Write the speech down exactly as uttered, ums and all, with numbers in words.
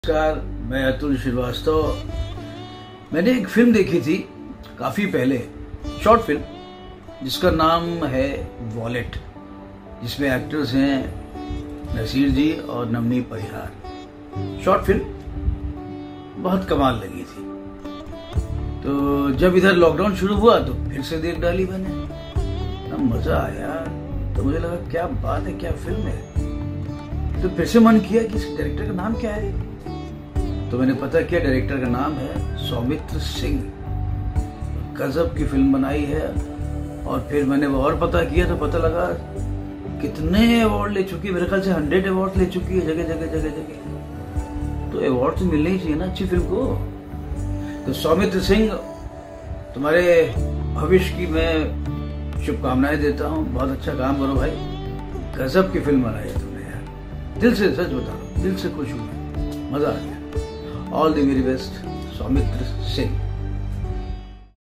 नमस्कार, मैं अतुल श्रीवास्तव। मैंने एक फिल्म देखी थी काफ़ी पहले, शॉर्ट फिल्म जिसका नाम है वॉलेट, जिसमें एक्टर्स हैं नसीर जी और नवनीत परिहार। शॉर्ट फिल्म बहुत कमाल लगी थी, तो जब इधर लॉकडाउन शुरू हुआ तो फिर से देख डाली मैंने। ना मज़ा आया, तो मुझे लगा क्या बात है, क्या फिल्म है। तो फिर से मन किया कि इस डायरेक्टर का नाम क्या है। तो मैंने पता किया, डायरेक्टर का नाम है सौमित्र सिंह। गजब की फिल्म बनाई है। और फिर मैंने और पता किया तो पता लगा कितने अवार्ड ले चुकी है। मेरे ख्याल से हंड्रेड अवार्ड ले चुकी है, जगह जगह जगह जगह। तो अवार्ड तो मिलने ही चाहिए ना अच्छी फिल्म को। तो सौमित्र सिंह, तुम्हारे भविष्य की मैं शुभकामनाएं देता हूँ। बहुत अच्छा काम करो भाई, गजब की फिल्म बनाई है तुमने यार। दिल से, सच बता रहा हूँ, दिल से खुश हूँ, मजा आ गया। All the very best, Saumitra Singh.